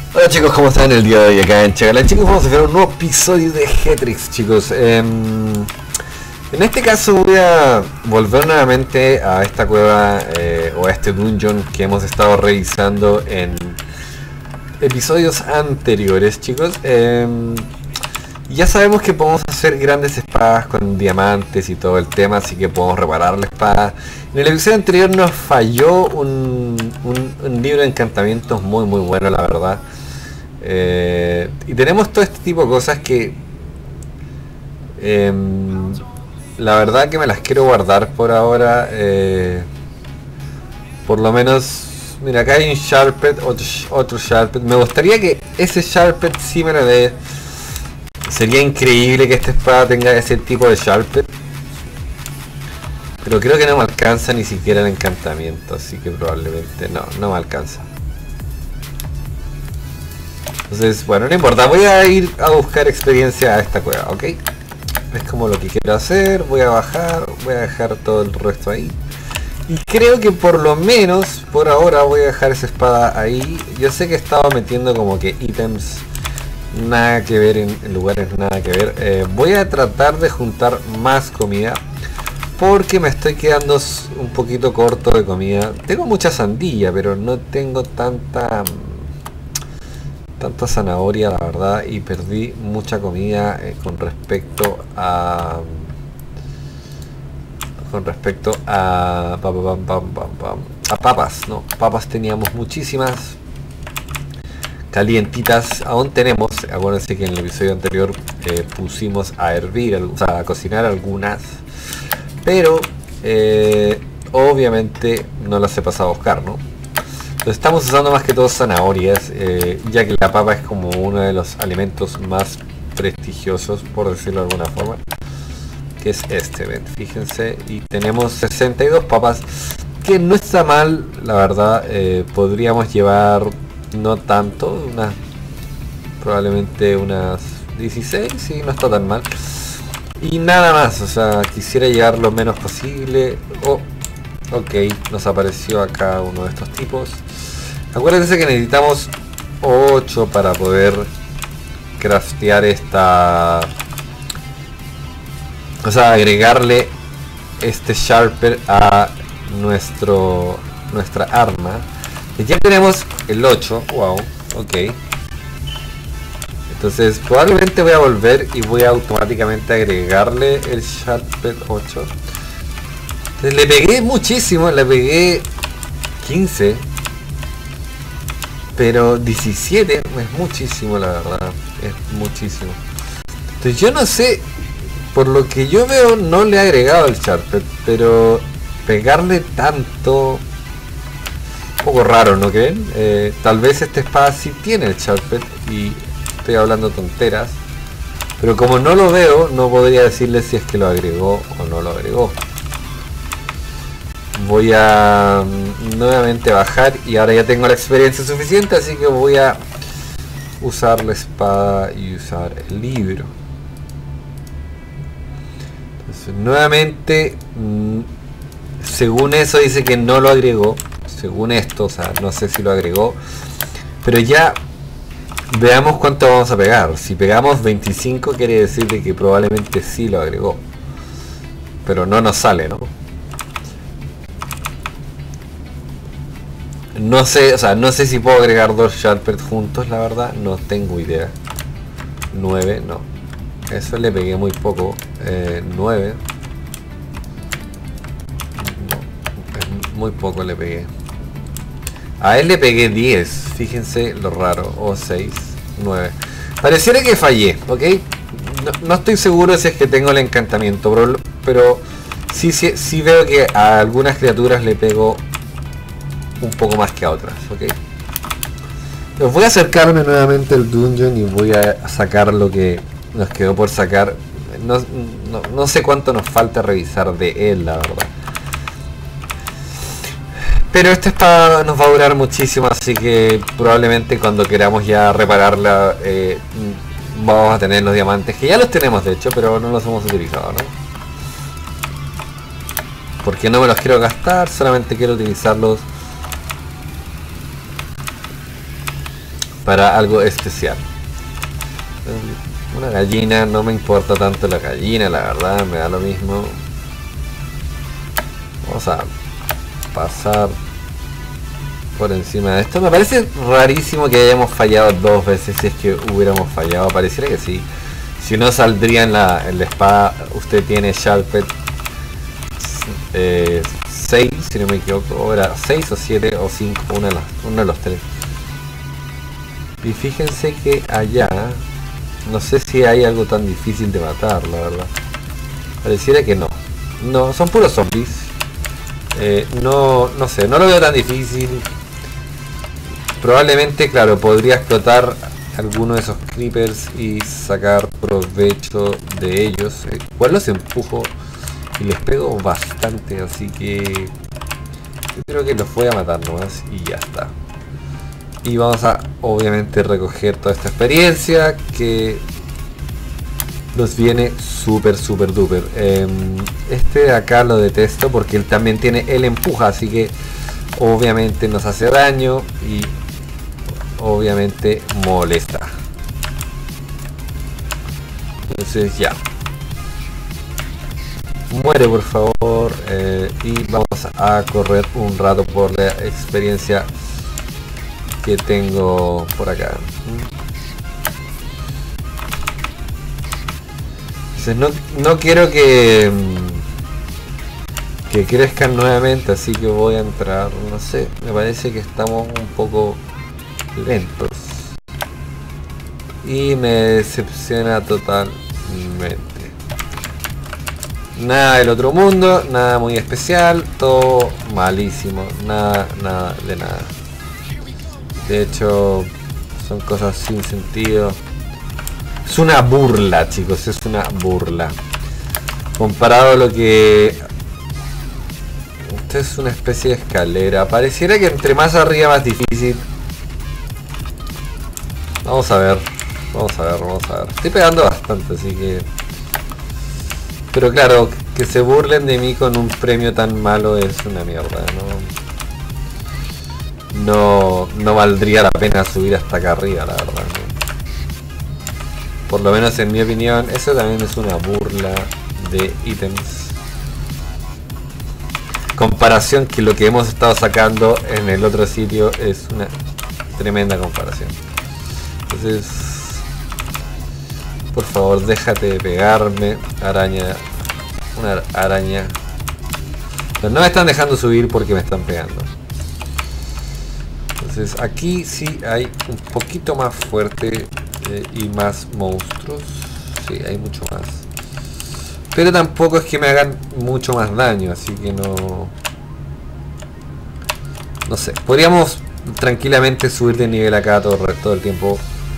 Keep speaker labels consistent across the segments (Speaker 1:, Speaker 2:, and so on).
Speaker 1: Hola chicos, ¿cómo están el día de hoy acá en Chacalán? Chicos, vamos a hacer un nuevo episodio de hetixx, chicos. En este caso voy a volver nuevamente a esta cueva o a este dungeon que hemos estado revisando en episodios anteriores, chicos. Ya sabemos que podemos hacer grandes espadas con diamantes y todo el tema, así que podemos reparar la espada. En el episodio anterior nos falló un libro de encantamientos muy bueno, la verdad. Y tenemos todo este tipo de cosas que la verdad que me las quiero guardar por ahora. Por lo menos, mira, acá hay un Sharped, otro Sharped. Me gustaría que ese Sharped sí me lo dé. Sería increíble que esta espada tenga ese tipo de Sharped, pero creo que no me alcanza ni siquiera el encantamiento, así que probablemente no me alcanza. Entonces, bueno, no importa, voy a ir a buscar experiencia a esta cueva, ¿ok? Es como lo que quiero hacer, voy a bajar, voy a dejar todo el resto ahí. Y creo que por lo menos, por ahora, voy a dejar esa espada ahí. Yo sé que he estado metiendo como que ítems nada que ver en lugares nada que ver. Voy a tratar de juntar más comida, porque me estoy quedando un poquito corto de comida. Tengo mucha sandía, pero no tengo tanta zanahoria, la verdad, y perdí mucha comida con respecto a papas, ¿no? Papas teníamos muchísimas calientitas, aún tenemos. Acuérdense que en el episodio anterior pusimos a hervir, o sea, a cocinar algunas, pero obviamente no las he pasado a buscar, ¿no? Entonces estamos usando más que todo zanahorias, ya que la papa es como uno de los alimentos más prestigiosos, por decirlo de alguna forma, que es este, ven, fíjense, y tenemos 62 papas, que no está mal, la verdad. Podríamos llevar no tanto, probablemente unas 16, sí, no está tan mal. Y nada más, o sea, quisiera llevar lo menos posible. Ok, nos apareció acá uno de estos tipos. Acuérdense que necesitamos 8 para poder craftear esta, o sea, agregarle este Sharper a nuestra arma. Y ya tenemos el 8, wow, ok. Entonces probablemente voy a volver y voy a automáticamente agregarle el Sharped 8. Entonces le pegué muchísimo, le pegué 15, pero 17 es muchísimo, la verdad, es muchísimo. Entonces yo no sé, por lo que yo veo no le he agregado el Sharped, pero pegarle tanto, un poco raro, ¿no creen? Tal vez esta espada sí tiene el Sharped y estoy hablando tonteras, pero como no lo veo, no podría decirle si es que lo agregó o no lo agregó. Voy a nuevamente bajar y ahora ya tengo la experiencia suficiente, así que voy a usar la espada y usar el libro. Entonces nuevamente, según eso dice que no lo agregó, según esto, o sea, no sé si lo agregó, pero ya veamos cuánto vamos a pegar. Si pegamos 25 quiere decir de que probablemente sí lo agregó, pero no nos sale, ¿no? No sé, o sea, no sé si puedo agregar 2 Sharped juntos, la verdad, no tengo idea. 9, no, eso le pegué muy poco. 9, no, muy poco le pegué. A él le pegué 10, fíjense lo raro, o 6, 9. Pareciera que fallé, ¿ok? No estoy seguro si es que tengo el encantamiento, pero sí veo que a algunas criaturas le pego un poco más que a otras, ¿ok? Pues voy a acercarme nuevamente al dungeon y voy a sacar lo que nos quedó por sacar. No sé cuánto nos falta revisar de él, la verdad. Pero esta espada nos va a durar muchísimo, así que probablemente cuando queramos ya repararla vamos a tener los diamantes, que ya los tenemos de hecho, pero no los hemos utilizado, ¿no? Porque no me los quiero gastar, solamente quiero utilizarlos para algo especial. Una gallina, no me importa tanto la gallina, la verdad, me da lo mismo. Vamos a pasar por encima de esto. Me parece rarísimo que hayamos fallado 2 veces. Si es que hubiéramos fallado, pareciera que sí. Si no, saldría en la espada. Usted tiene Sharped 6, si no me equivoco, o era 6 o 7 o 5, uno de los 3. Y fíjense que allá no sé si hay algo tan difícil de matar, la verdad. Pareciera que no. No, son puros zombies. No sé, no lo veo tan difícil. Probablemente, claro, podría explotar alguno de esos creepers y sacar provecho de ellos. Igual los empujo y les pego bastante, así que yo creo que los voy a matar nomás y ya está. Y vamos a obviamente recoger toda esta experiencia que nos viene súper duper. Este de acá lo detesto porque él también tiene el empuja, así que obviamente nos hace daño y obviamente molesta. Entonces ya, muere por favor. Y vamos a correr un rato por la experiencia que tengo por acá. Entonces no quiero que crezcan nuevamente, así que voy a entrar. No sé, me parece que estamos un poco lentos y me decepciona totalmente. Nada del otro mundo, nada muy especial, todo malísimo, nada de nada. De hecho, son cosas sin sentido. Es una burla, chicos, es una burla. Comparado a lo que... Esto es una especie de escalera. Pareciera que entre más arriba más difícil. Vamos a ver. Estoy pegando bastante, así que... Pero claro, que se burlen de mí con un premio tan malo es una mierda, no valdría la pena subir hasta acá arriba, la verdad, ¿no? Por lo menos en mi opinión, eso también es una burla de ítems. Comparación que lo que hemos estado sacando en el otro sitio es una tremenda comparación. Entonces, por favor, déjate de pegarme, araña. Una araña. Pero no me están dejando subir porque me están pegando. Entonces aquí sí hay un poquito más fuerte y más monstruos. Sí, hay mucho más. Pero tampoco es que me hagan mucho más daño, así que no sé. Podríamos tranquilamente subir de nivel acá todo el tiempo.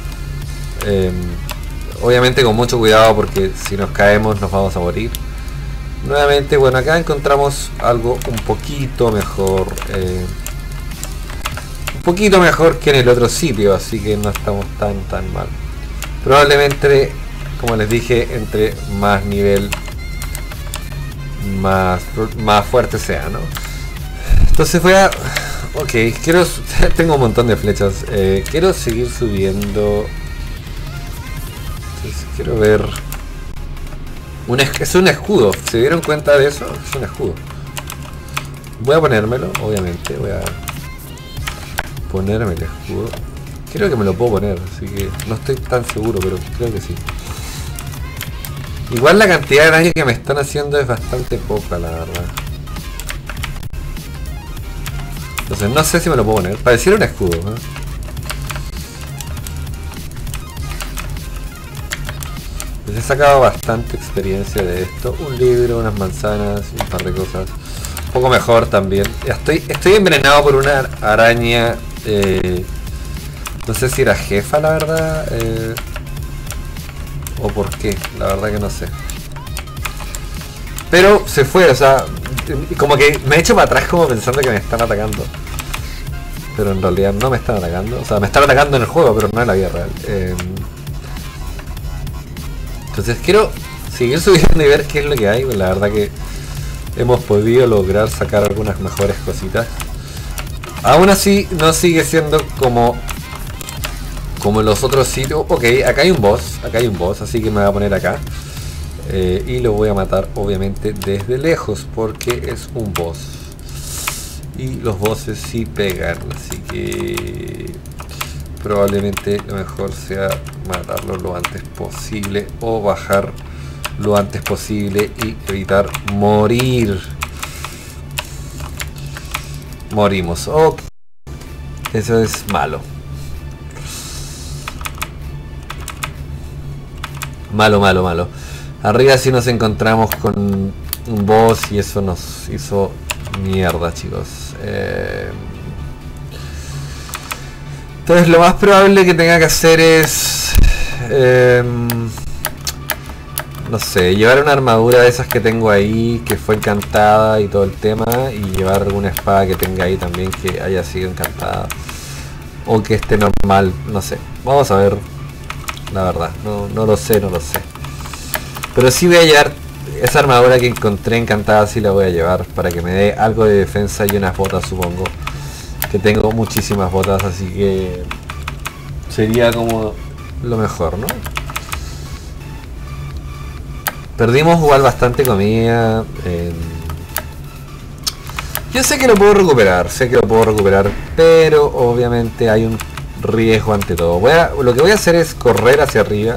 Speaker 1: Obviamente con mucho cuidado porque si nos caemos nos vamos a morir. Nuevamente, bueno, acá encontramos algo un poquito mejor. Un poquito mejor que en el otro sitio, así que no estamos tan mal. Probablemente, como les dije, entre más nivel más fuerte sea, ¿no? Entonces voy a... Ok, tengo un montón de flechas. Quiero seguir subiendo. Entonces quiero ver... Es un escudo. ¿Se dieron cuenta de eso? Es un escudo. Voy a ponérmelo, obviamente. Voy a ponerme el escudo. Creo que me lo puedo poner, así que no estoy tan seguro, pero creo que sí. Igual la cantidad de daño que me están haciendo es bastante poca, la verdad. Entonces no sé si me lo puedo poner. Pareciera un escudo, ¿no? Pues he sacado bastante experiencia de esto. Un libro, unas manzanas, un par de cosas. Un poco mejor también. Estoy envenenado por una araña. No sé si era jefa, la verdad. O por qué. La verdad que no sé. Pero se fue, o sea, como que me he hecho para atrás como pensando que me están atacando. Pero en realidad no me están atacando. O sea, me están atacando en el juego, pero no en la vida real. Entonces quiero seguir subiendo y ver qué es lo que hay. Pues la verdad que hemos podido lograr sacar algunas mejores cositas. Aún así no sigue siendo como como en los otros sitios. Ok, acá hay un boss, así que me voy a poner acá. Y lo voy a matar obviamente desde lejos, porque es un boss. Y los bosses sí pegan, así que probablemente lo mejor sea matarlo lo antes posible o bajar lo antes posible y evitar morir. Morimos. Ok. Eso es malo. Malo. Arriba sí nos encontramos con un boss y eso nos hizo mierda, chicos. Entonces lo más probable que tenga que hacer es... no sé, llevar una armadura de esas que tengo ahí, que fue encantada y todo el tema, y llevar alguna espada que tenga ahí también que haya sido encantada. O que esté normal, no sé. Vamos a ver, la verdad, no lo sé. Pero sí voy a llevar esa armadura que encontré encantada, sí la voy a llevar para que me dé algo de defensa y unas botas, supongo. Que tengo muchísimas botas, así que sería como lo mejor, ¿no? Perdimos igual bastante comida. Yo sé que lo puedo recuperar, pero obviamente hay un riesgo ante todo. Lo que voy a hacer es correr hacia arriba.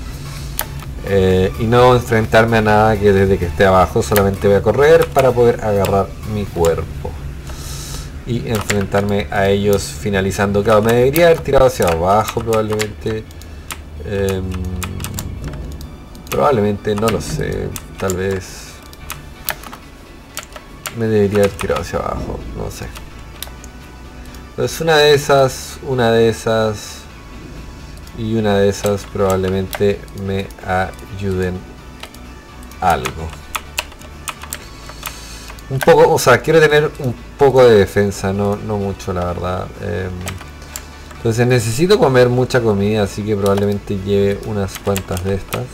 Speaker 1: Y no enfrentarme a nada que desde que esté abajo. Solamente voy a correr para poder agarrar mi cuerpo y enfrentarme a ellos finalizando. Claro, me debería haber tirado hacia abajo probablemente. Probablemente, no lo sé. Tal vez me debería haber tirado hacia abajo, no sé. Pues una de esas y una de esas probablemente me ayuden algo. Un poco, o sea, quiero tener un poco de defensa, no mucho, la verdad. Entonces necesito comer mucha comida, así que probablemente lleve unas cuantas de estas.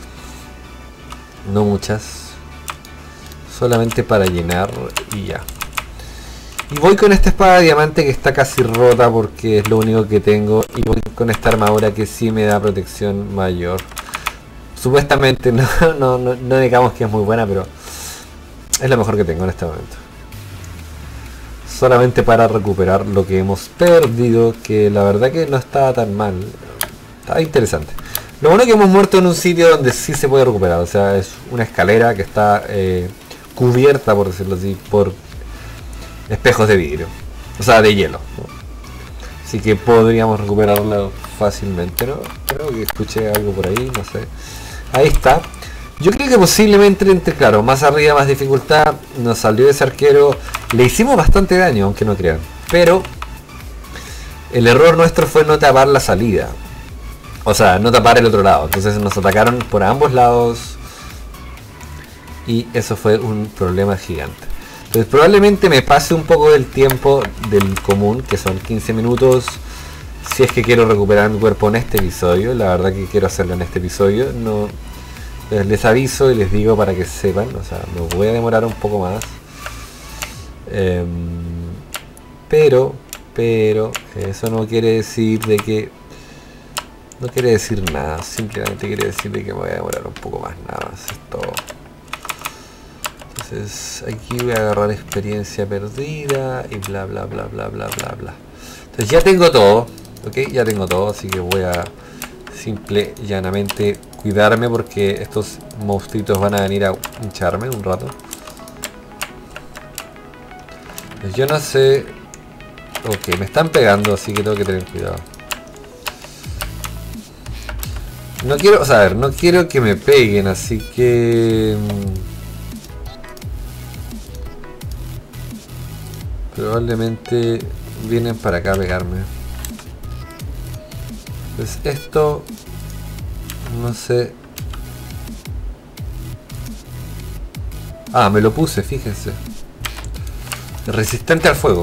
Speaker 1: No muchas. Solamente para llenar y ya. Y voy con esta espada de diamante que está casi rota porque es lo único que tengo. Y voy con esta armadura que sí me da protección mayor. Supuestamente no digamos que es muy buena, pero es lo mejor que tengo en este momento. Solamente para recuperar lo que hemos perdido, que la verdad que no estaba tan mal. Está interesante. Lo bueno es que hemos muerto en un sitio donde sí se puede recuperar. O sea, es una escalera que está cubierta, por decirlo así, por espejos de vidrio. O sea, de hielo, ¿no? Así que podríamos recuperarlo fácilmente, ¿no? Creo que escuché algo por ahí, no sé. Ahí está. Yo creo que posiblemente claro, más arriba, más dificultad. Nos salió ese arquero. Le hicimos bastante daño, aunque no crean. Pero el error nuestro fue no tapar la salida. O sea, no tapar el otro lado. Entonces nos atacaron por ambos lados. Y eso fue un problema gigante. Entonces probablemente me pase un poco del tiempo del común, que son 15 minutos. Si es que quiero recuperar mi cuerpo en este episodio. La verdad que quiero hacerlo en este episodio. No, les aviso y les digo para que sepan. O sea, me voy a demorar un poco más. Pero eso no quiere decir de que... No quiere decir nada. Simplemente quiere decir de que me voy a demorar un poco más. Nada más, es todo. Entonces aquí voy a agarrar experiencia perdida y bla bla. Entonces ya tengo todo, ok, ya tengo todo, así que voy a simple y llanamente cuidarme porque estos monstruitos van a venir a hincharme un rato. Pues yo no sé, ok, me están pegando, así que tengo que tener cuidado. No quiero, o sea, a ver, no quiero que me peguen, así que... probablemente vienen para acá a pegarme. Pues esto... no sé... ah, me lo puse, fíjense. Resistente al fuego.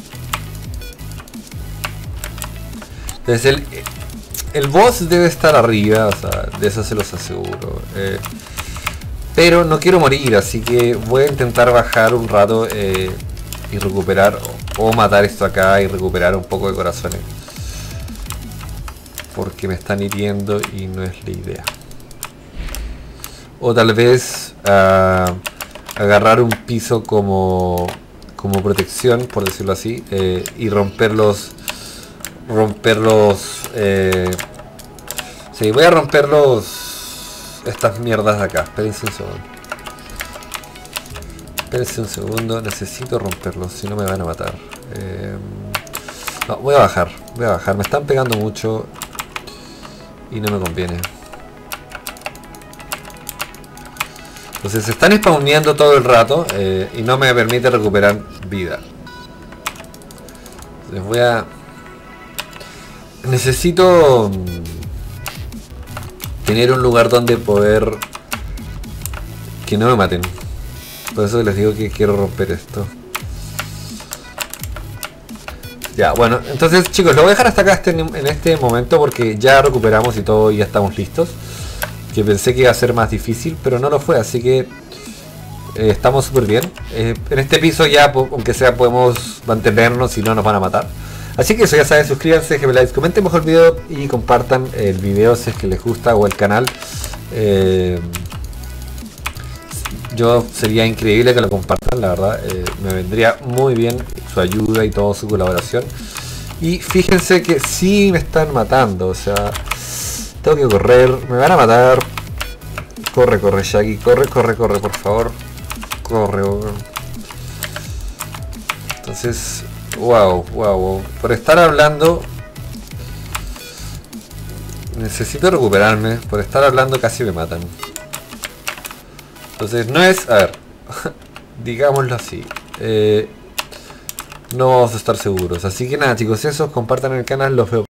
Speaker 1: Entonces el boss debe estar arriba, o sea, de eso se los aseguro. Pero no quiero morir, así que voy a intentar bajar un rato y recuperar, o matar esto acá y recuperar un poco de corazones. porque me están hiriendo y no es la idea. O tal vez agarrar un piso como protección, por decirlo así, y romperlos. Sí, voy a romper estas mierdas de acá. Espérense un segundo. Necesito romperlos, si no me van a matar. No, voy a bajar. Me están pegando mucho y no me conviene. Entonces se están spawneando todo el rato y no me permite recuperar vida. Entonces necesito tener un lugar donde poder que no me maten. Por eso les digo que quiero romper esto. Ya, bueno, entonces chicos, lo voy a dejar hasta acá en este momento porque ya recuperamos y todo y ya estamos listos. Que pensé que iba a ser más difícil, pero no lo fue, así que estamos súper bien. En este piso ya, aunque sea, podemos mantenernos y no nos van a matar. Así que eso, ya saben, suscríbanse, déjenme like, comenten mejor el video y compartan el video si es que les gusta o el canal. Yo sería increíble que lo compartan, la verdad. Me vendría muy bien su ayuda y toda su colaboración. Y fíjense que sí me están matando, o sea... Tengo que correr, me van a matar. Corre, Shaggy, corre, por favor. Corre. Entonces, wow. Por estar hablando, necesito recuperarme. Por estar hablando casi me matan. Entonces no es, a ver, digámoslo así. No vamos a estar seguros. Así que nada chicos, eso, compartan el canal, los veo.